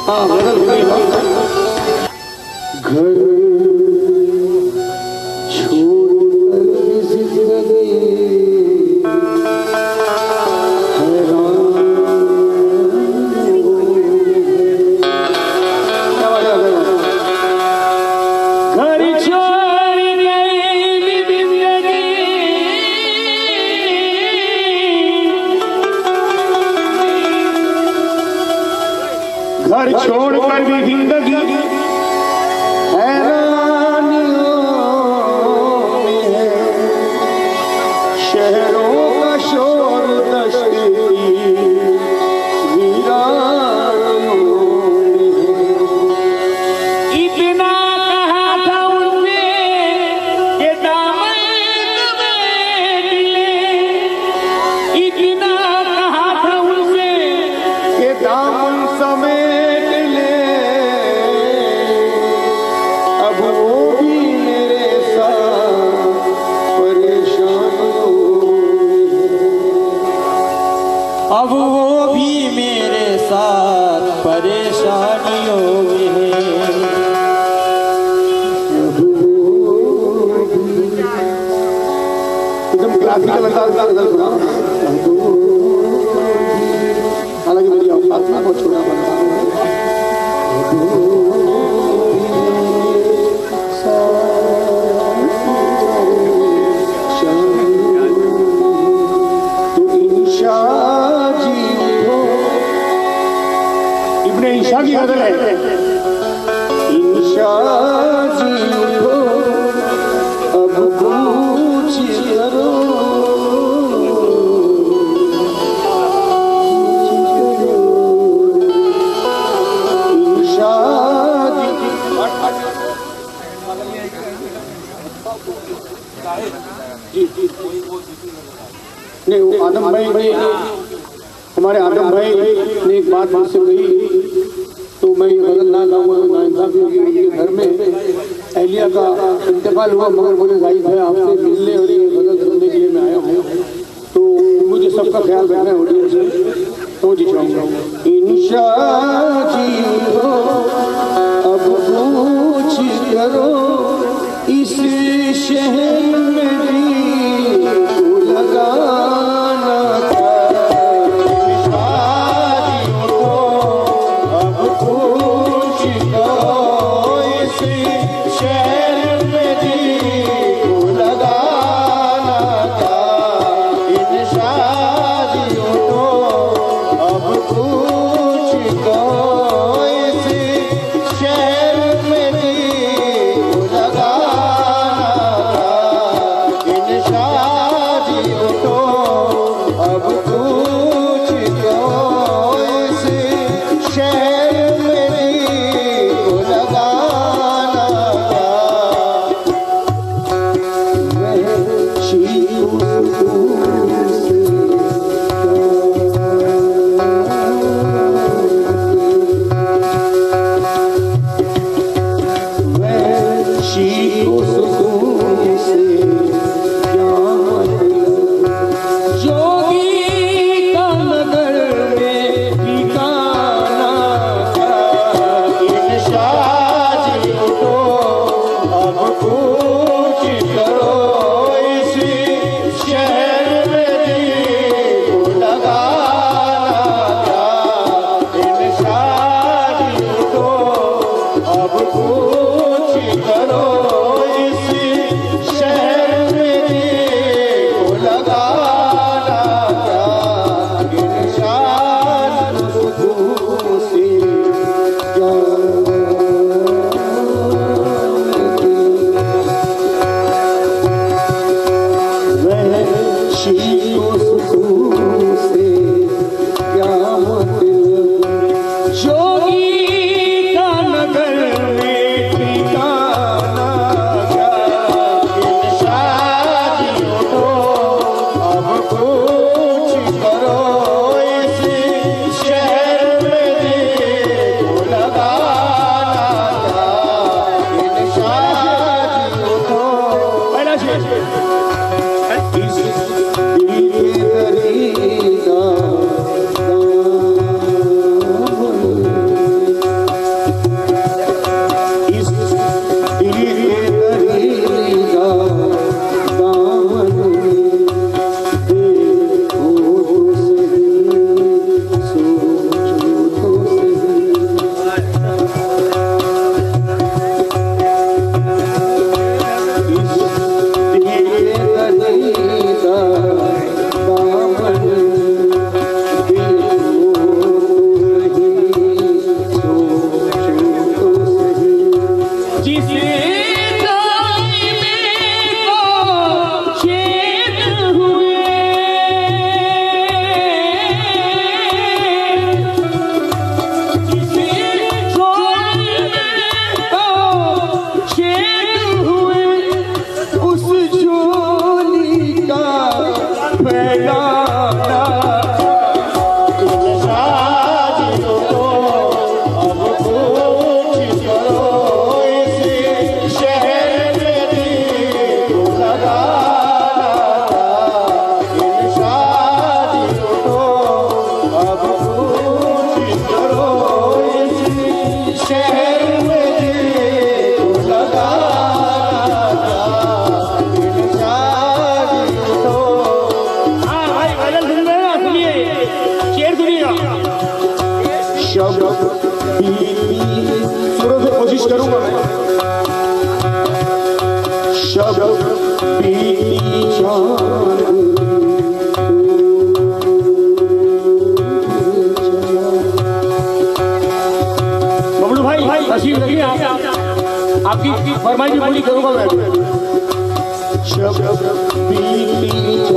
हाँ बदल गई घर छोड़कर जिंदगी घर छोड़कर भी जिंदगी हैरानियों में है, शहरों का शोर दश्ती वीरानियों में है। इतना कहा था उनसे कि दामन में मिले, इतना कहा था उनसे कि दामन समय अब वो भी मेरे साथ परेशानियों में है। एकदम क्लासिकल अंदाज सुना, हालांकि मेरी औकात में बहुत छोटा बना ईशा की गजल है। ईशा जी उठो अब पूछ करो, ईशा जी नहीं वो आदम भाई हमारे आदम भाई ने एक बात मुझसे कही तो मैं गलत ना गाऊंगा, नाइंसाफी होगी। उनके घर में अहलिया का इंतकाल हुआ, मगर बोले भाई भाई आपसे मिलने और ये गजल सुनने के लिए मैं आया हूँ, तो मुझे सबका ख्याल रखना है ऑडियंस से, तो जी चाहूँगा। इंशा जी हो अब पूछ करो इस शहर में जी लगाना सुरों से कोशिश करूंगा मैं। शब्द बीती बबलू भाई हंसी लगी आपकी फरमाइश पूरी करूंगा मैं। शब्द बीती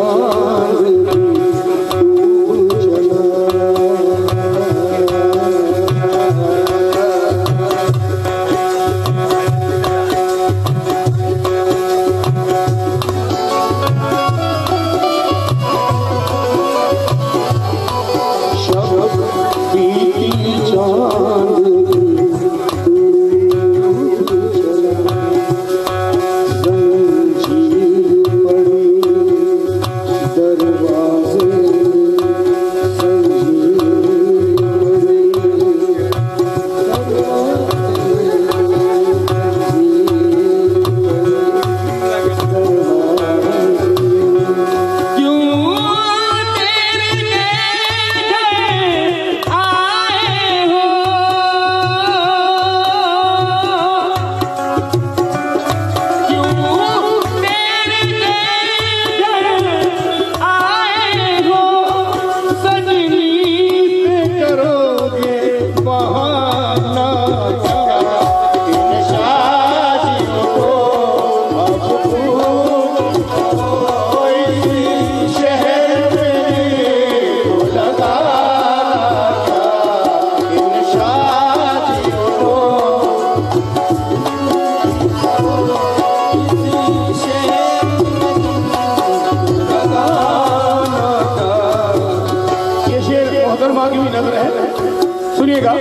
सुनिएगा।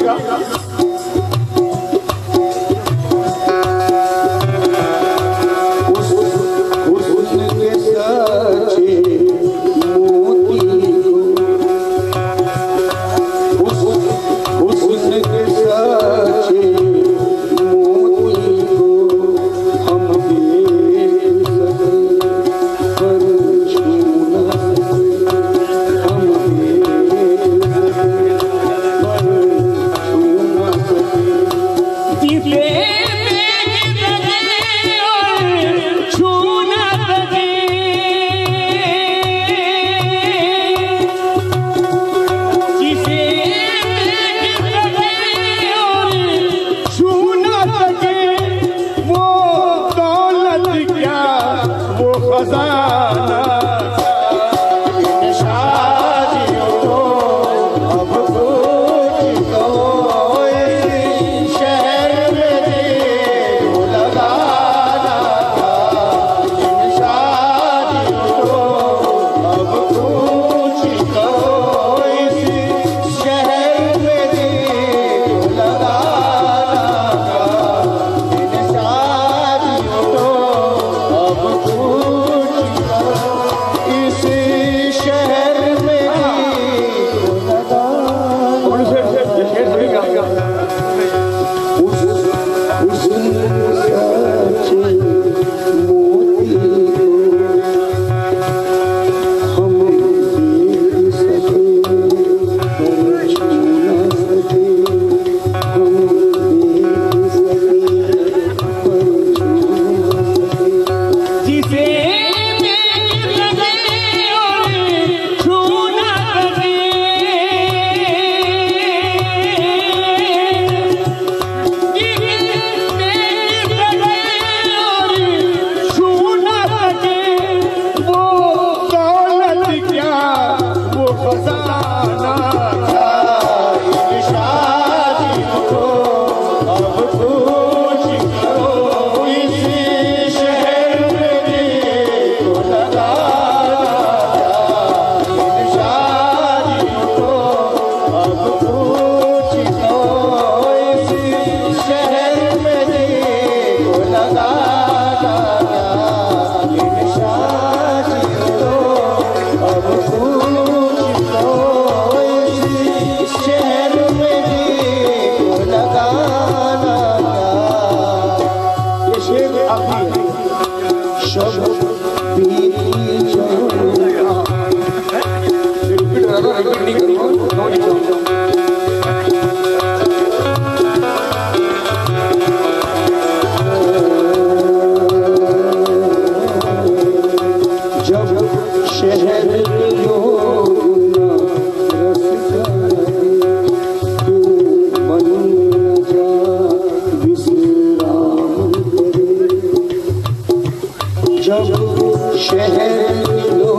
शहर लो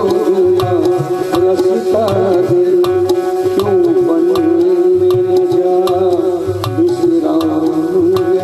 रसता दिल क्यों बन में जा विश्राम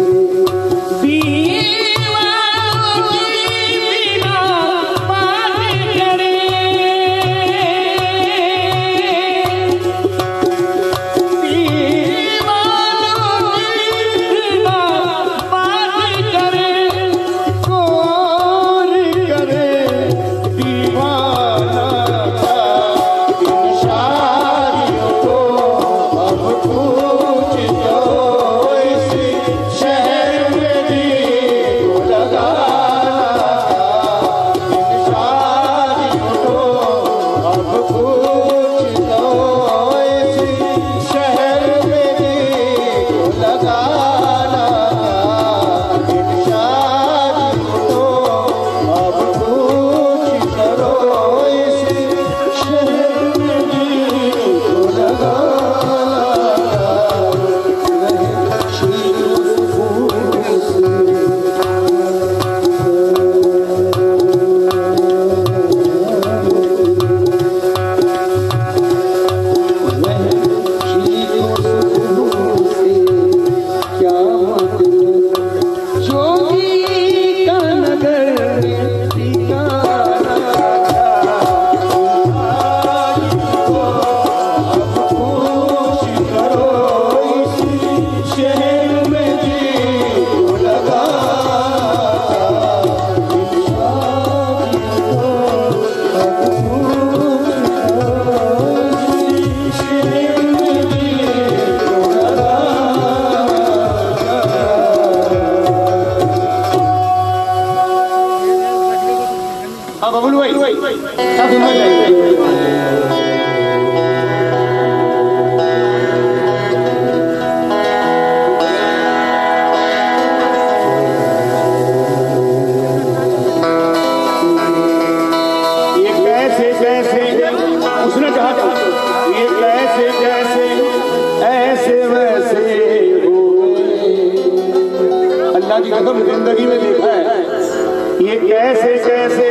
जिंदगी में देखा है ये कैसे कैसे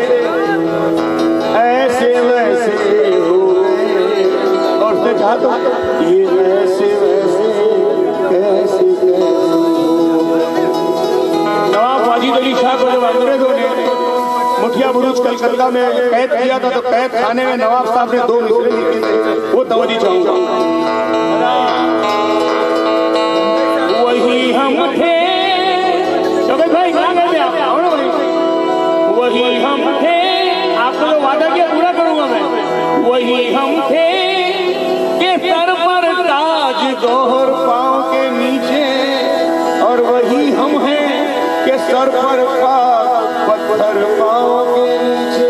ऐसे वैसे हो गए और उसने कहा तो ये वैसे वैसे कैसे कैसे नवाब वाजिद अली शाह को जब अंग्रेजों ने मुठिया बुरुज कलकत्ता में कैद किया था तो कैद खाने में नवाब साहब ने 2 मिसरे लिखे थे वो तवज्जो चाहूंगा। वही हम थे भाई वही हम थे, आपको जो वादा किया पूरा करूंगा मैं। वही हम थे कि सर पर ताज दोहर पांव के नीचे, और वही हम हैं कि सर पर पत्थर पांव के नीचे।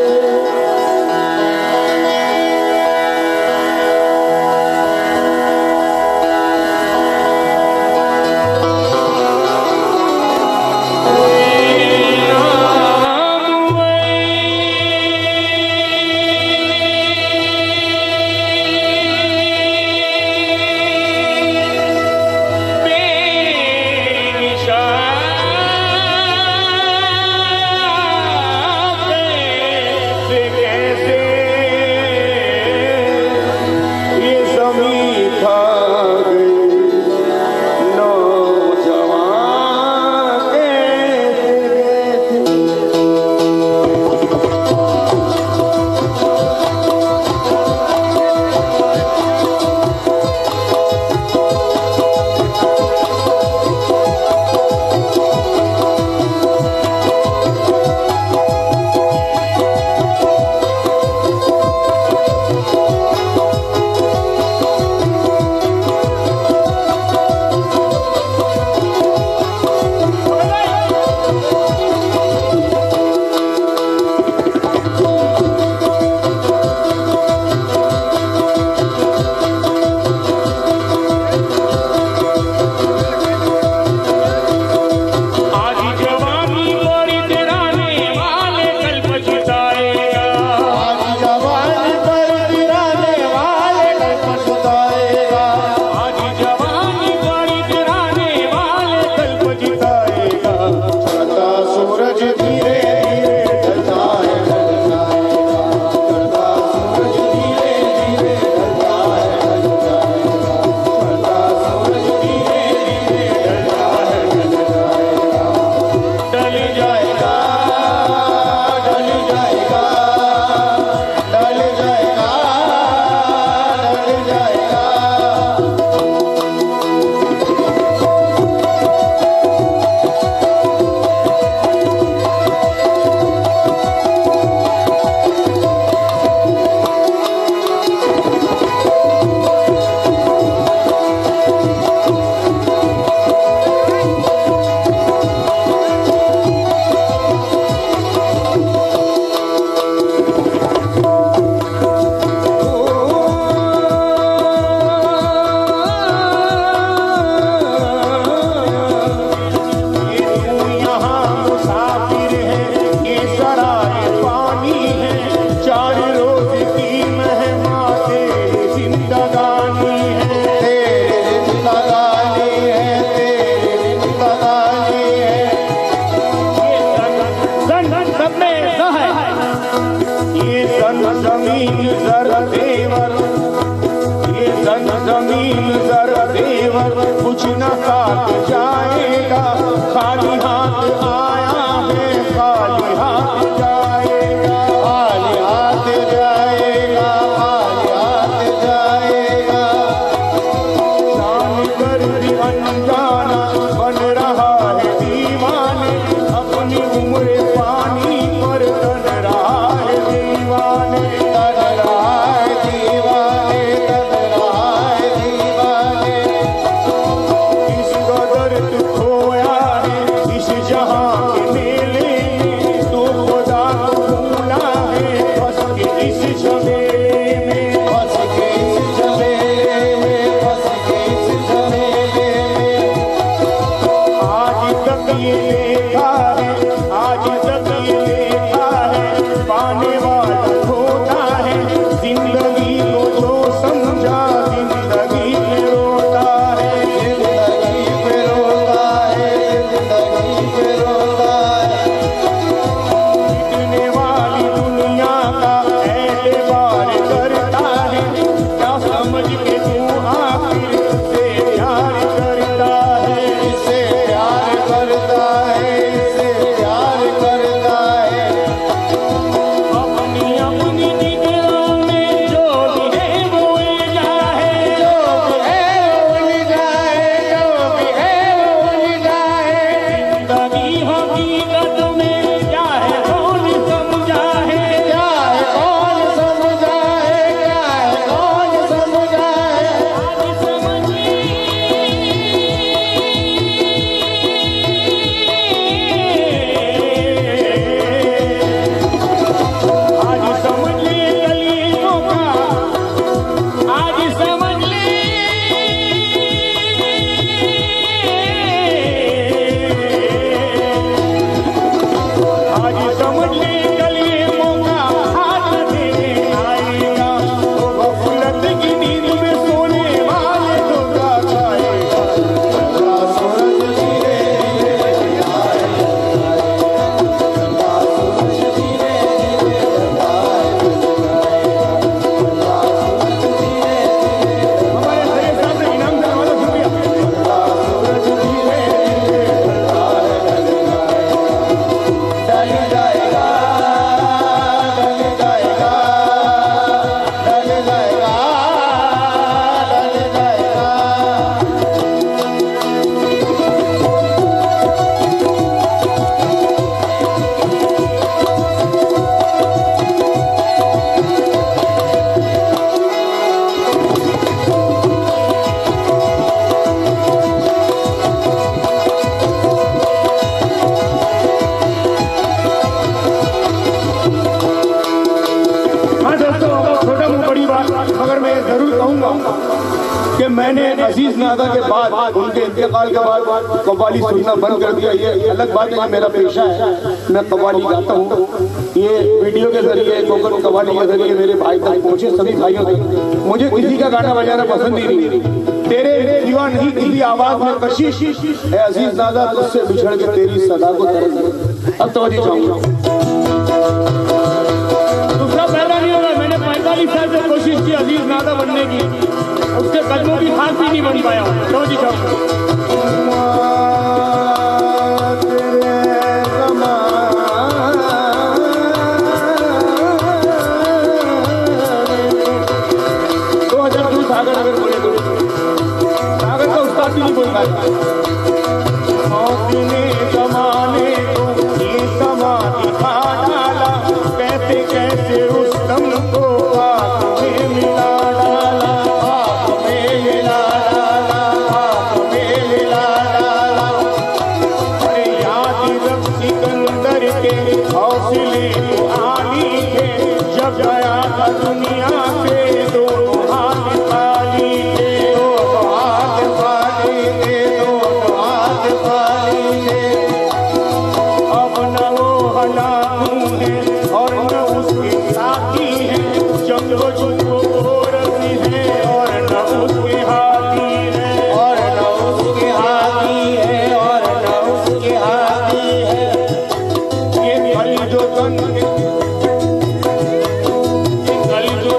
जमीन जर देवर, ये धन जमीन जर देवर कुछ न साथ जाएगा, खाली हाथ आया है खाली हाथ जाएगा, खाली हाथ जाएगा, खाली हाथ जाएगा। जान कर भी अनजाना बन रहा है दीवाने, अपनी उम्र पानी पर तन रहा है दीवाने, तन रहा है दीवाने, तन रहा है दीवाने। इस कदर तू खोया है इस जहां के मेले में, तो खुदा को भूला है फंस के इस झमेले में, फंस के इस झमेले में, फंस के इस झमेले में। आज तक ये देखा है, आज तक ये देखा है, पाने वाला खोता है, जिंदगी को जो समझा जिंदगी पे रोता है, जिंदगी पे रोता है, जिंदगी पे रोता है। जीतने वाली दुनिया का एतबार करता है, क्या समझ के तू आखिर से प्यार करता है, इससे प्यार करता है, इससे प्यार करता है। अपनी अपनी निगाहों में जो भी है वो उलझा है, जो भी है वो उलझा है, जो भी है वो उलझा है। जिंदगी हकीकत में क्या है कौन समझा है, क्या है कौन समझा है, क्या है कौन समझा है। आज समझिए आज समझ ले गलियों का, आज समझ ले, आज समझ ले गलियों का हाथ देने आएगा, वो गफलत की नींद में सोने वाले धोखा खाएगा। सूरज धीरे धीरे हमारे सही साहब ने इनाम देने वाला शुक्रिया। सूरज धीरे धीरे ढल जाएगा, ढल जाएगा, ढल जाएगा, ढल जाएगा। हाँ दोस्तों, छोटा मुँह बड़ी बात, मगर मैं जरूर कहूँगा कि मैंने अजीज नादा के बाद उनके इंतकाल के बाद कव्वाली सुनना बंद कर दिया। ये अलग बात है कि मेरा पेशा है, मैं कव्वाली गाता हूँ। ये वीडियो के जरिए, कोकन कव्वाली के जरिए मेरे भाई तक पहुँचे, सभी भाइयों तक। मुझे किसी का गाना बजाना पसंद ही नहीं, तेरे सिवा नहीं किसी आवाज में कशिश है अजीज नादा, तुझसे बिछड़ के तेरी सदा को तरस। अब तवज्जो चाहूँगा, दूसरा पैदा नहीं होगा। मैंने 45 साल से कोशिश की अजीज नादा बनने की, उसके कदमों की खास भी नहीं बन पाया। तवज्जो चाहूँगा। सागर अगर बोले तो सागर का उस्ताद भी नहीं बोल पाता। मौसमी जमाने को ये समा दिखा डाला, कैसे कैसे रुस्तम को आँख में मिला डाला, आँख में मिला डाला, आँख में मिला डाला। अरे याद रख सिकंदर के हौसले को आनी थे, जब गया था दुनिया से दो हाथ खाली थे, दो हाथ खाली थे, दो हाथ खाली थे। अब न वो हलाकू है और न उसके साथी है, जंगो जुगो रसी है और न उसके हाथी है, और न उसके हाथी है, और न उसके हाथी है। ये कल जो तन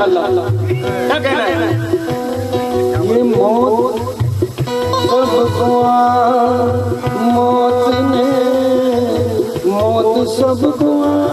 माशाल्लाह। क्या कहना है? ये मौत सबको मौत ने मौत सबको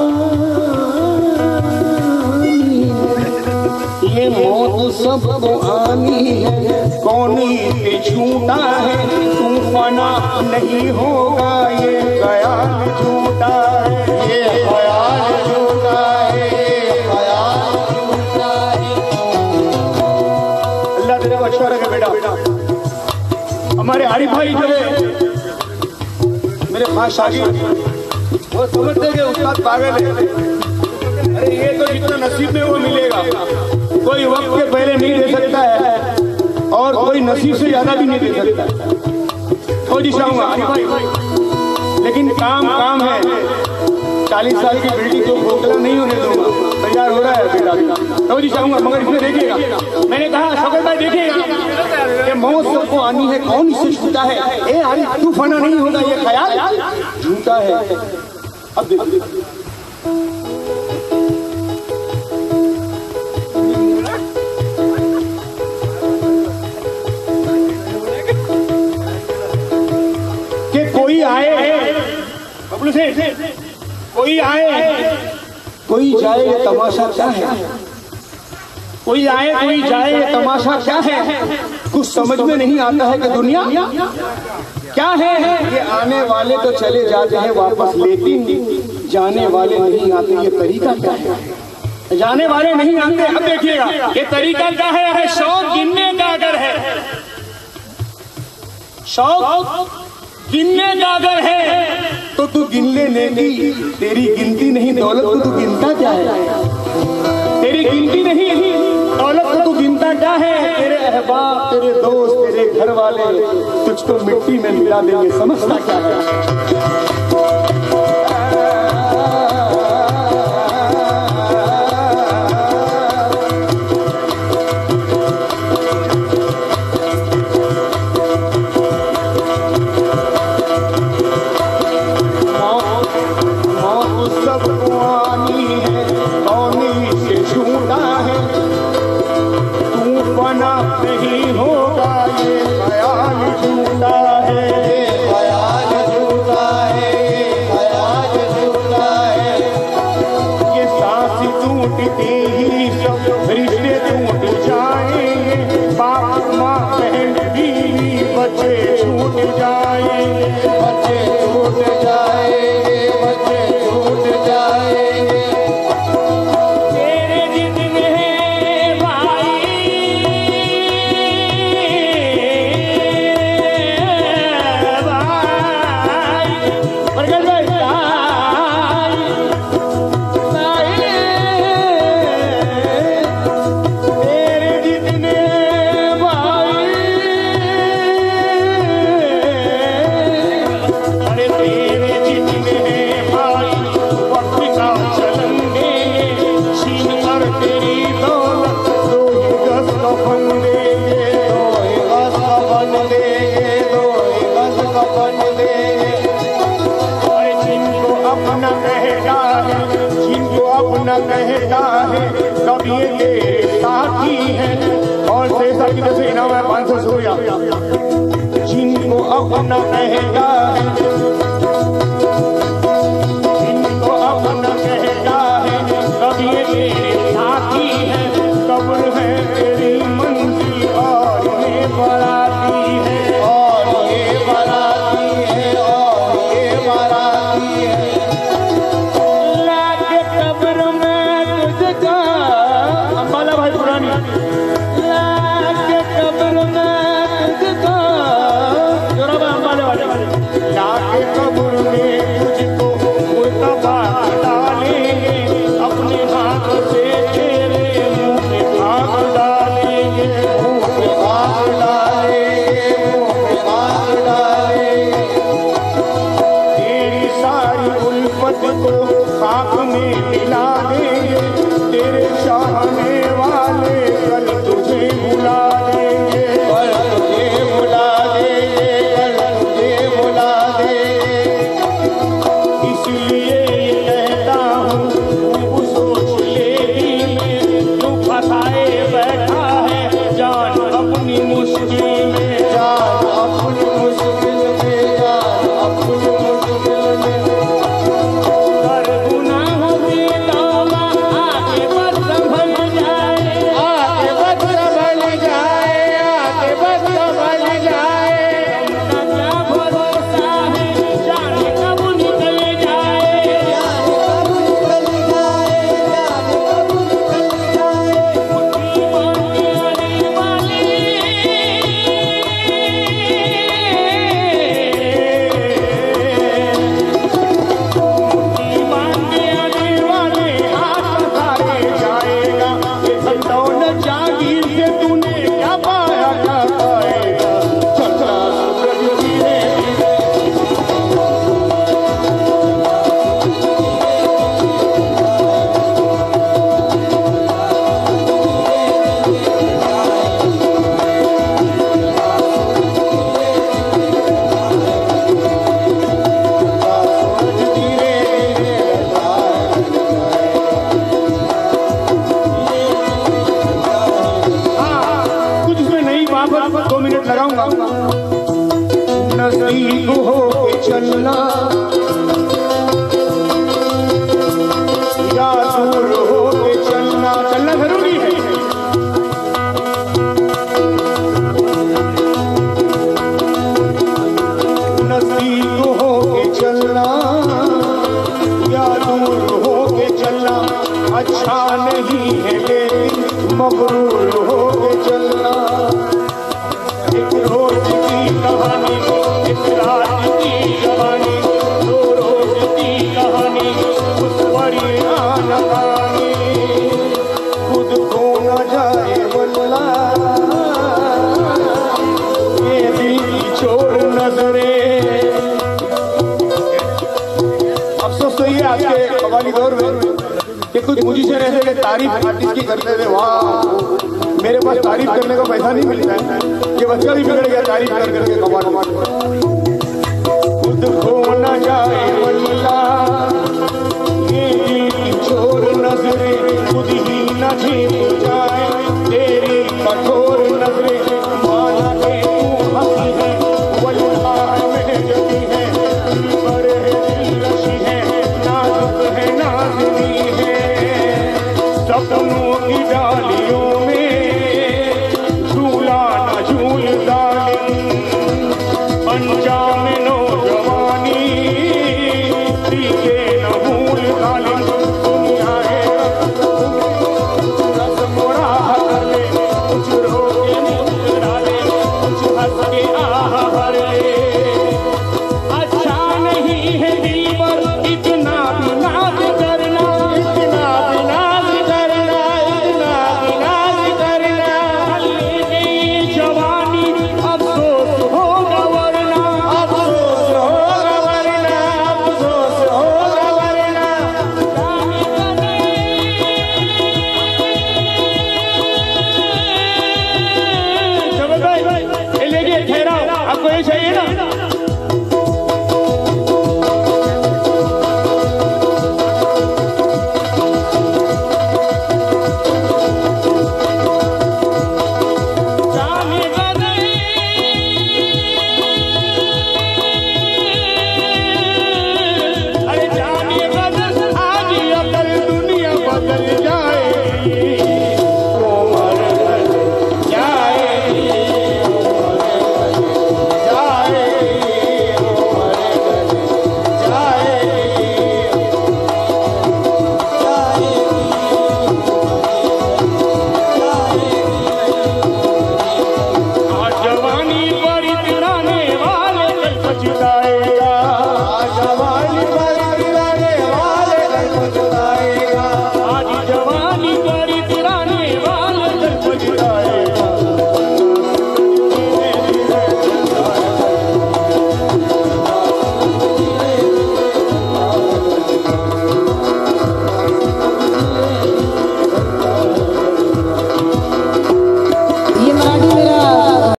ये मौत सबको आनी है, कौन ये झूठा है, तू फना नहीं होगा, ये ख्याल झूठा है, ये ख्याल झूठा है, ख्याल झूठा है। अल्लाह तेरे को अच्छा रखे बेटा। हमारे आरिफ भाई जो है मेरे खास शागिर्द, वो समझते हैं कि उस्ताद पागल है। अरे ये तो जितना नसीब में वो मिलेगा, कोई वक्त के पहले नहीं दे सकता है और कोई नसीब से ज्यादा भी नहीं दे सकता है। तो जी चाहूंगा लेकिन काम काम है। 40 साल की बिल्डिंग को खोखला नहीं होने दूंगा, तैयार हो रहा है बेटा। तो जी चाहूंगा मगर इसमें देखिएगा, मैंने कहा शौकत भाई देखिएगा कि मौत सबको आनी है, कौन इससे छूटा है, ए अरे तू फना नहीं होगा, ये ख्याल झूठा है। अब देखिए कोई आए, कोई आए कोई जाए, ये तमाशा क्या है? कोई आए कोई जाए, ये तमाशा क्या है? कुछ समझ में नहीं आता है कि दुनिया क्या है। ये आने वाले तो चले जाते हैं वापस, लेकिन जाने वाले नहीं आते, ये तरीका क्या है? जाने वाले नहीं आते। अब देखिएगा ये तरीका क्या है? शौक गिनने का अगर है, शौक गिनने का अगर है तो तू गिन ले नेकी, तेरी गिनती नहीं दौलत को तू गिनता क्या है? तेरी गिनती नहीं दौलत को तू गिनता क्या है? तेरे अहबाब, तेरे दोस्त, तेरे घर वाले तुझको मिट्टी में मिला देंगे, समझता क्या है? कहता है कब ये तेरे साथी है, और शेषा की जैसे इनाम है 500 सूर्या, जिनको अपना कहता है, जिनको अपना कहता है, कब ये तेरे साथी है, कब्र है तेरी मंजिल और ये बराती है, और ये बराती है, और ये बराती है। कब्र नजदीक हो के चलना या दूर हो के चलना, चलना जरूरी है। नजदीक हो के चलना या दूर हो के चलना अच्छा नहीं है, लेकिन मगरूर हो के चलना। एक रोज की कहानी, एक रात की कहानी, दो रोज की कहानी, उस पर आना कहानी, खुद को न जाए वल्ला ये दिल की छोड़ नजरे। अफसोस तो ये आज के कव्वाली दौर में कि कुछ म्यूजिशियन ऐसे के तारीफ आर्टिस्ट की करते थे, वाह मेरे पास तारीफ करने का पैसा नहीं मिलता है, ये बच्चा भी बिगड़ गया तारीफ कर करके कव्वाली।